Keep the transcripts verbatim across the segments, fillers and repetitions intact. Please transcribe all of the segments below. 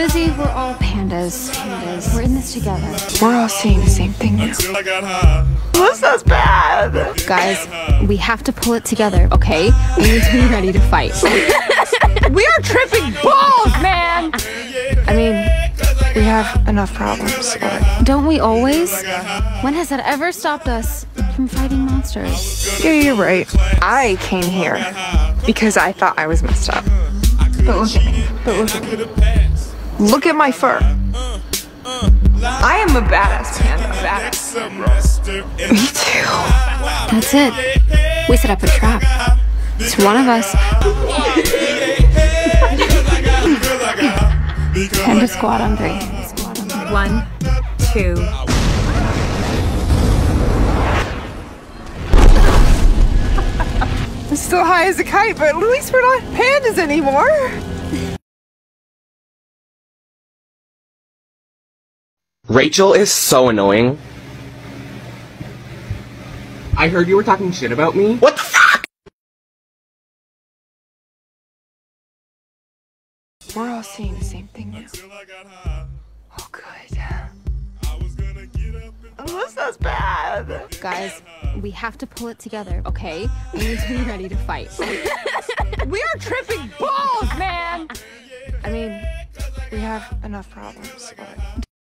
Lizzie, we're all pandas. Pandas. We're in this together. We're all seeing the same thing now. Melissa's bad! Guys, we have to pull it together, okay? We need to be ready to fight. We are tripping balls, man! I mean, we have enough problems, but... Don't we always? When has that ever stopped us from fighting monsters? Yeah, you're right. I came here because I thought I was messed up. But look at me. But look at me. Look at my fur. I am a badass panda. Badass. Me too. That's it. We set up a trap. It's one of us. Panda squad on three. One, two. I'm still high as a kite, but at least we're not pandas anymore. Rachel is so annoying. I heard you were talking shit about me. What the fuck? We're all seeing the same thing now. Oh, good. Melissa's bad. Guys, we have to pull it together, okay? We need to be ready to fight. We are tripping balls, man! I mean, we have enough problems, but...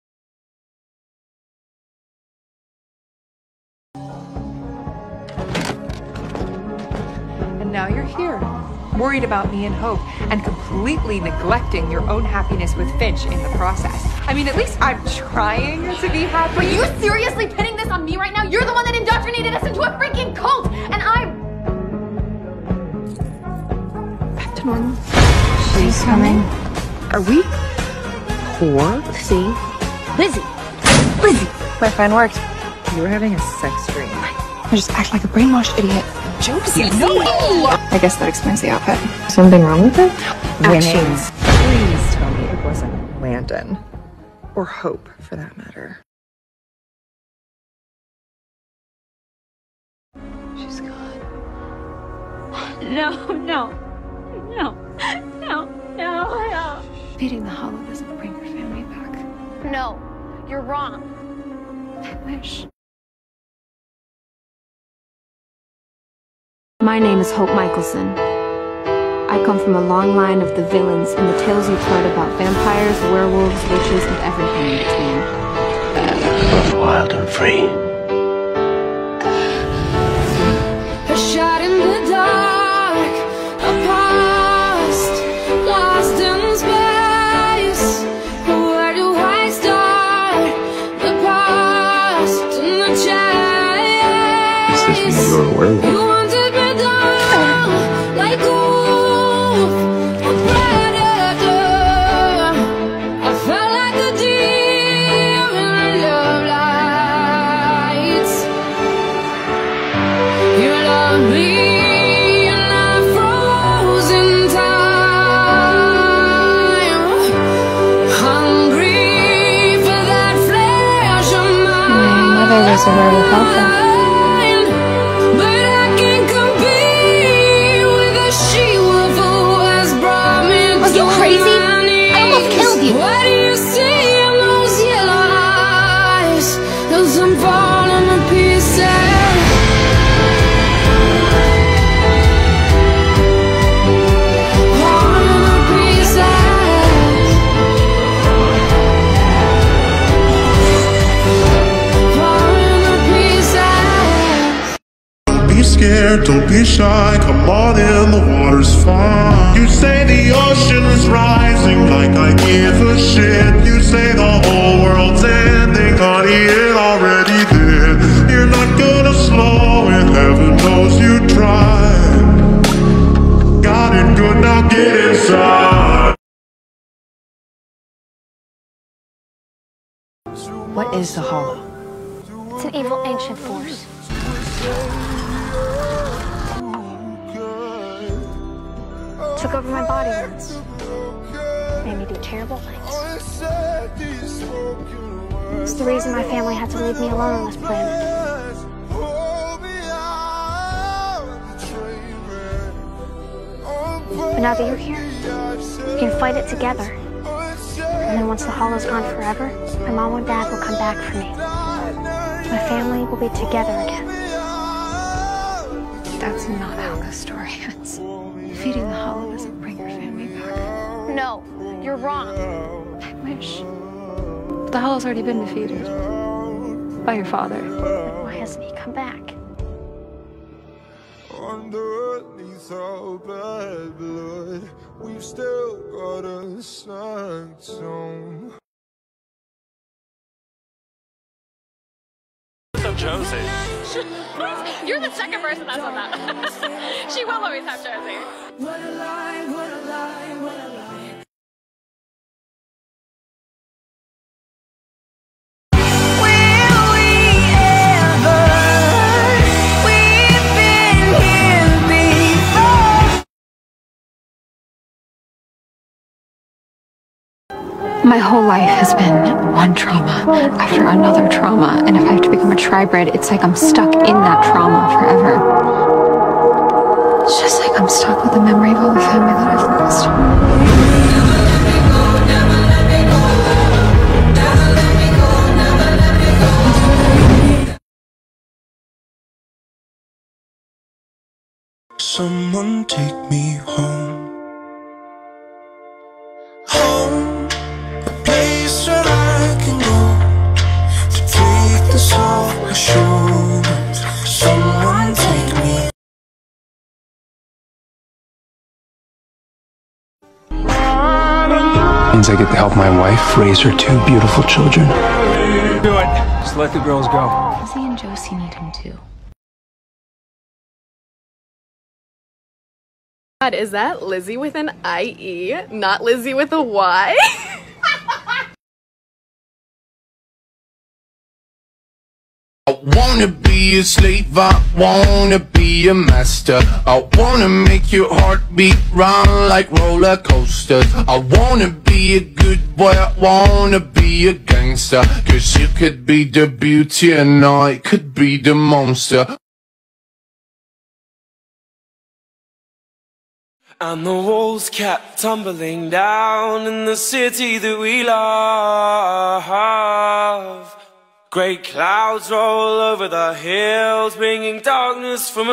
And now you're here, worried about me and Hope, and completely neglecting your own happiness with Finch in the process. I mean, at least I'm trying to be happy. Are you seriously pinning this on me right now? You're the one that indoctrinated us into a freaking cult, and I'm... Back to normal. She's coming. Are we poor? Lizzie. Lizzie. Lizzie. My plan worked. You were having a sex dream. I just act like a brainwashed idiot. Josie, no! I guess that explains the outfit. Something wrong with it? Actions. Please tell me it wasn't Landon. Or Hope, for that matter. She's gone. No, no, no, no, no, no. Feeding the hollow doesn't bring your family back. No, you're wrong. I wish. My name is Hope Michelson. I come from a long line of the villains in the tales you've heard about vampires, werewolves, witches, and everything in between. Wild and free. A shot in the dark, a past, lost in space. Where do I start? The past and the chase. Does this mean you're a werewolf? There's a werewolf out there. Was you crazy? I almost killed you. What do you see in those yellow eyes? Those I'm falling to pieces. Falling to pieces. Falling to pieces. Don't be scared, don't be shy, come on in, the water's fine. You say the ocean is rising like I give a shit. You say the whole world's ending, honey, it already did. You're not gonna slow it, heaven knows you tried. Got it good, now get inside. What is the Hollow? It's an evil ancient force. Took over my body once. Made me do terrible things. It's the reason my family had to leave me alone on this planet. But now that you're here, we can fight it together. And once the Hollow's gone forever, my mom and dad will come back for me. My family will be together again. That's not how the story ends. Feeding the Hollow doesn't bring your family back. No, you're wrong. I wish. But the Hollow's already been defeated. By your father. Then why hasn't he come back? Underneath our bad blood, we've still got a snug tone. So Josie. You're the second person that said that. She will always have Josie. What a lie, what a lie, what a lie. My whole life has been one trauma after another trauma, and if I have to become a tri-bred, it's like I'm stuck in that trauma forever. It's just like I'm stuck with the memory of all the family that I've lost. Someone take me home. Home, a place where I can go to take this off my shoulders. Someone take me. Means I get to help my wife raise her two beautiful children. Do it. Just let the girls go. Lizzie and Josie need him too. God, is that Lizzie with an I E, not Lizzie with a Y? I wanna be a slave, I wanna be a master. I wanna make your heart beat round like roller coasters. I wanna be a good boy, I wanna be a gangster. Cause you could be the beauty and I could be the monster. And the walls kept tumbling down in the city that we love. Great clouds roll over the hills, bringing darkness from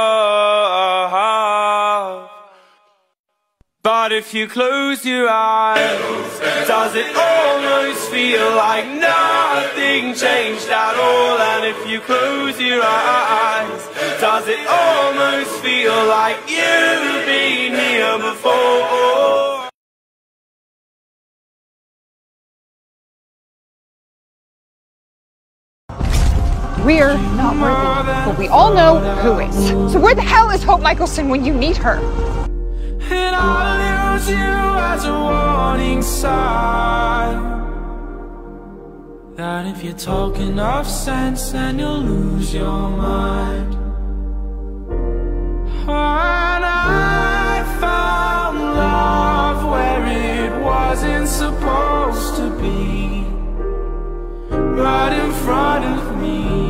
above. But if you close your eyes, does it almost feel like nothing changed at all? And if you close your eyes, does it almost feel like you've been here before? We're not worthy, but we all know who is. So where the hell is Hope Michelson when you need her? And I'll use you as a warning sign that if you talk enough sense, then you'll lose your mind. And I found love where it wasn't supposed to be, right in front of me.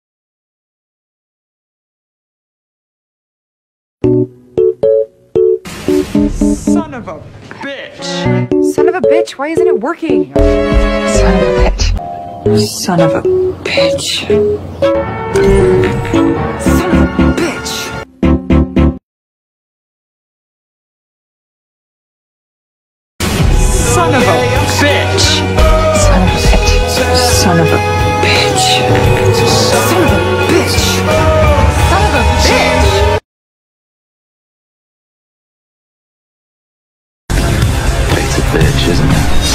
Son of a bitch! Son of a bitch, why isn't it working? Son of a bitch. Son of a bitch. Son of a bitch. Son of a bitch! Son of a bitch. Son of a bitch. Son of a bitch. Son of a bitch. It's a bitch, isn't it?